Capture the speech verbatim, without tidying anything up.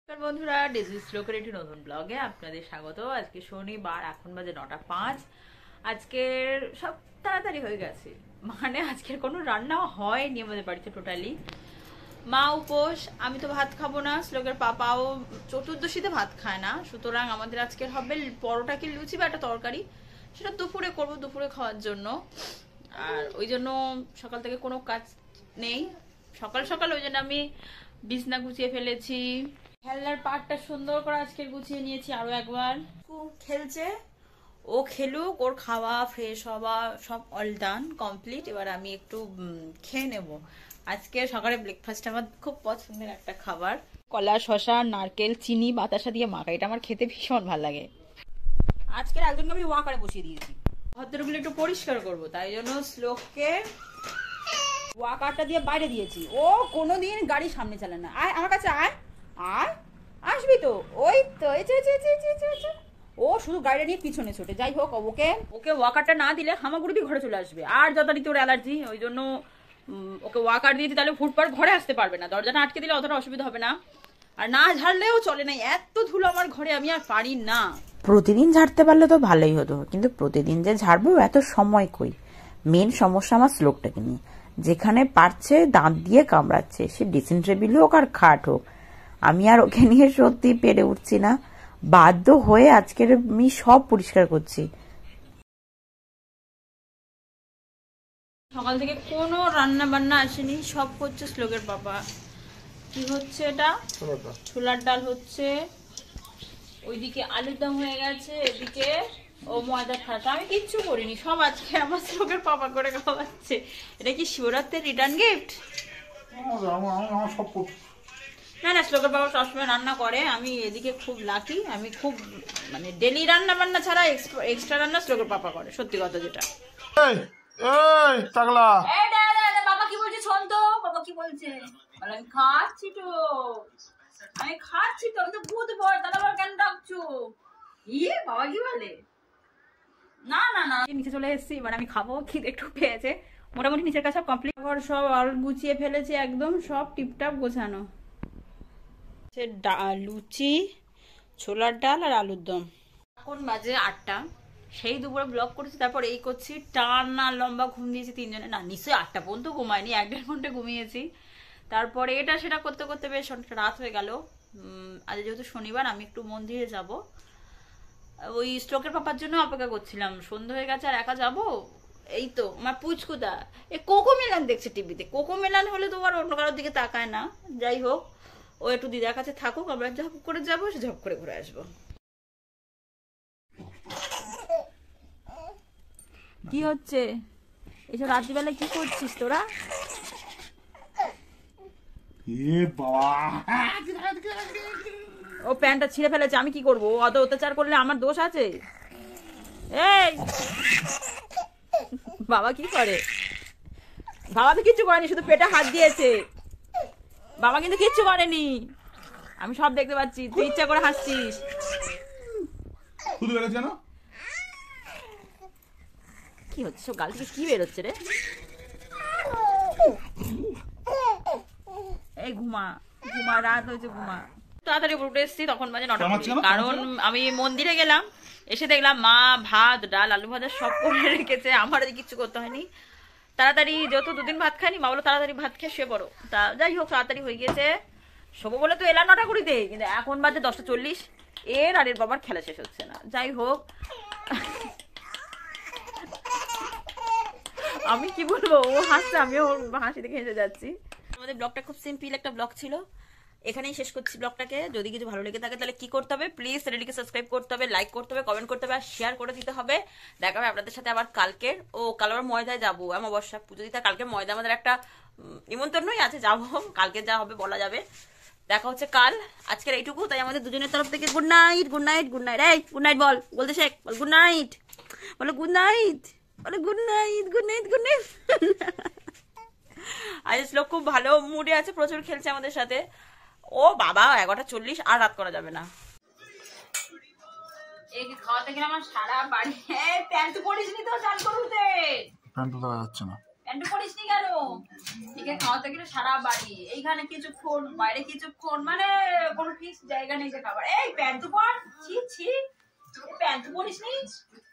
নমস্কার বন্ধুরা, ডিজি শ্লোকের একটি নতুন ব্লগে আপনাদের স্বাগত। আজকে শনিবার, এখন বাজে নটা পাঁচ। আজকের সব তাড়াতাড়ি হয়ে গেছে, মানে আজকের কোনো রান্না হয়নি আমাদের বাড়িতে টোটালি। মা উপোস, আমি তো ভাত খাবো না, শ্লোকের পাপাও চতুর্দশীতে ভাত খায় না, সুতরাং আমাদের আজকের হবে পরোটা কি লুচি বা একটা তরকারি, সেটা দুপুরে করবো, দুপুরে খাওয়ার জন্য। আর ওই জন্য সকাল থেকে কোনো কাজ নেই, সকাল সকাল ওই জন্য আমি বিছনা গুছিয়ে ফেলেছি, খেলনার পার্টটা সুন্দর করে আজকে গুছিয়ে নিয়েছি আরো একবার। খেলছে, ও খেলুক, ওর খাওয়া ফ্রেশ হওয়া সব অল ডান কমপ্লিট। এবার আমি একটু খেয়ে নেব। আজকে সকালে ব্রেকফাস্ট আমার খুব পছন্দের একটা খাবার, কলা শশা নারকেল চিনি বাতাসা দিয়ে মাখা, এটা আমার খেতে ভীষণ ভালো লাগে। আজকে একজনকে আমি ওয়াকারে বসিয়ে দিয়েছি, ভদ্রগুলো একটু পরিষ্কার করবো, তাই জন্য শ্লোককে ওয়াকারটা দিয়ে বাইরে দিয়েছি। ও কোনোদিন গাড়ি সামনে চালায় না। আয় আমার কাছে আয়, আয় আসবি তো, ওই তো ও শুধু গাড়িটা নিয়ে পিছনে ছোটে। যাই হোক, ওকে ওকে ওয়াকারটা না দিলে হামাগুড়ি দিয়ে ঘরে চলে আসবে, আর যথারীতি ওর অ্যালার্জি, ওই জন্য ওকে ওয়াকার দিয়েছি, তাহলে ফুটপার ঘরে আসতে পারবে না, দরজাটা আটকে দিলে অতটা অসুবিধা হবে না। আর না ঝাড়লেও চলে না, এত ধুলো আমার ঘরে, আমি আর পারি না। প্রতিদিন ঝাড়তে পারলে তো ভালোই হতো, কিন্তু প্রতিদিন যে ঝাড়বো এত সময় কই। মেন সমস্যা আমার শ্লোকটাকে নিয়ে, যেখানে পারছে দাঁত দিয়ে কামড়াচ্ছে, সে ড্রেসিং টেবিল হোক আর খাট হোক। আমি আর ওকে নিয়ে সত্যি পেরে উঠছি না, বাধ্য হয়ে আজকের আমি সব পরিষ্কার করছি। সকাল থেকে কোনো রান্না বান্না আসেনি, সব করছে শ্লোকের বাবা। কি হচ্ছে এটা? ছোলার ডাল হচ্ছে, ওইদিকে আলুর দম হয়ে গেছে, এদিকে ও ময়দা ঠাটা, আমি কিচ্ছু করিনি, সব আজকে আমার শ্লোকের পাপা করে খাওয়াচ্ছে। এটা কি শিবরাত্রির রিটার্ন গিফট? না না, শ্লোকের বাবা সবসময় রান্না করে, আমি এদিকে খুব লাকি, আমি খুব মানে ডেলি রান্না বান্না ছাড়া এক্সট্রা রান্না শ্লোকের পাপা করে, সত্যি কথা যেটা। বাবা কি বলছে শোন তো, বাবা কি বলছে, আমি খাচ্ছি তো, আমি খাচ্ছি তো, আমি তো ভূত ভয়, তাহলে আবার কেন ডাকছো? ইয়ে বাবা কি বলে, না না না, নিচে চলে এসেছি, মানে আমি খাবো, খিদে একটু পেয়েছে। মোটামুটি নিচের কাছে সব কমপ্লিট, ঘর সব আল গুছিয়ে ফেলেছি, একদম সব টিপটাপ গোছানো। লুচি, ছোলার ডাল আর আলুর দম। এখন বাজে আটটা, সেই দুপুরে ব্লগ করেছি, তারপর এই করছি, টানা লম্বা ঘুম দিয়েছি তিনজনে, না নিশ্চয়ই আটটা পর্যন্ত ঘুমায়নি, এক দেড় ঘন্টা ঘুমিয়েছি। তারপরে এটা সেটা করতে করতে বেশ অনেকটা রাত হয়ে গেল। আজ যেহেতু শনিবার, আমি একটু মন্দিরে যাব, ওই স্ট্রোকের পাপার জন্য অপেক্ষা করছিলাম, সন্ধ্যা হয়ে গেছে আর একা যাব। এই তো আমার পুচকুদা এ কোকো মেলান দেখছে টিভিতে, কোকো মেলান হলে তো আর অন্য কারোর দিকে তাকায় না। যাই হোক, ও একটু দিদার কাছে থাকুক, আমরা ঝপ করে যাবো, ঝপ করে ঘুরে আসবো। কি হচ্ছে এইসব রাত্রিবেলা, কি করছিস তোরা? ও প্যান্টটা ছিঁড়ে ফেলেছে, আমি কি করবো? ও অত অত্যাচার করলে আমার দোষ আছে? এই বাবা কি করে? বাবা তো কিচ্ছু করেনি, শুধু পেটে হাত দিয়েছে, বাবা কিন্তু কিচ্ছু করেনি, আমি সব দেখতে পাচ্ছি, তুই ইচ্ছা করে হাসছিস। কি হচ্ছে সব, গাল থেকে কি বেরোচ্ছে রে? এই ঘুমা ঘুমা, রাত হয়েছে, ঘুমা। তাড়াতাড়ি উঠে এসেছি, তখন বাজে নটা, কারণ আমি মন্দিরে গেলাম, এসে দেখলাম মা ভাত ডাল আলু ভাজা সব করে রেখেছে, আমার কিচ্ছু করতে হয়নি। তাড়াতাড়ি, যেহেতু দুদিন ভাত খাইনি, মা বলো তাড়াতাড়ি ভাত খেয়ে শুয়ে পড়ো, তা যাই হোক তাড়াতাড়ি হয়ে গেছে। শোবো বলে তো এলাম নটা কুড়িতে, কিন্তু এখন বাজে দশটা চল্লিশ, এর আর এর বাবার খেলা শেষ হচ্ছে না। যাই হোক, আমি কি বলবো, ও হাসছে, আমিও ওর হাসি দেখে হেসে যাচ্ছি। আমাদের ব্লগটা খুব সিম্পল একটা ব্লগ ছিল, এখানেই শেষ করছি ব্লগটাকে। যদি কিছু ভালো লেগে থাকে তাহলে কি করতে হবে, প্লিজ চ্যানেলটিকে সাবস্ক্রাইব করতে হবে, লাইক করতে হবে, কমেন্ট করতে হবে, আর শেয়ার করে দিতে হবে। দেখা হবে আপনাদের সাথে আবার কালকের, ও কাল আবার ময়দায় যাবো, অমাবস্যা পুজো দিতে, কালকে ময়দা আমাদের একটা নিমন্ত্রণই আছে, যাবো, কালকে যা হবে বলা যাবে। দেখা হচ্ছে কাল, আজকের এইটুকু। তাই আমাদের দুজনের তরফ থেকে good night, good night, good night. এই গুড নাইট বল, বলতে শেখ, বল গুড নাইট, বলো গুড নাইট, বলো good night, good night, good night. আজ লোক খুব ভালো মুডে আছে, প্রচুর খেলছে আমাদের সাথে। ও বাবা, এগারোটা চল্লিশ, আর রাত করা যাবে না। এই খাওয়াতে গেলে আমার সারা বাড়ি, প্যান্ট পরিস নি তো, চান করতে প্যান্ট তো দেখা যাচ্ছে না। প্যান্টু পরিস নি কেন? এখানে খাওয়াতে গেলে সারা বাড়ি, এইখানে কিছুক্ষণ বাইরে কিছুক্ষণ, মানে কোনো ঠিক জায়গা নেই যে খাবার। এই প্যান্টু পর, ছি ছি, প্যান্টু পরিস নি।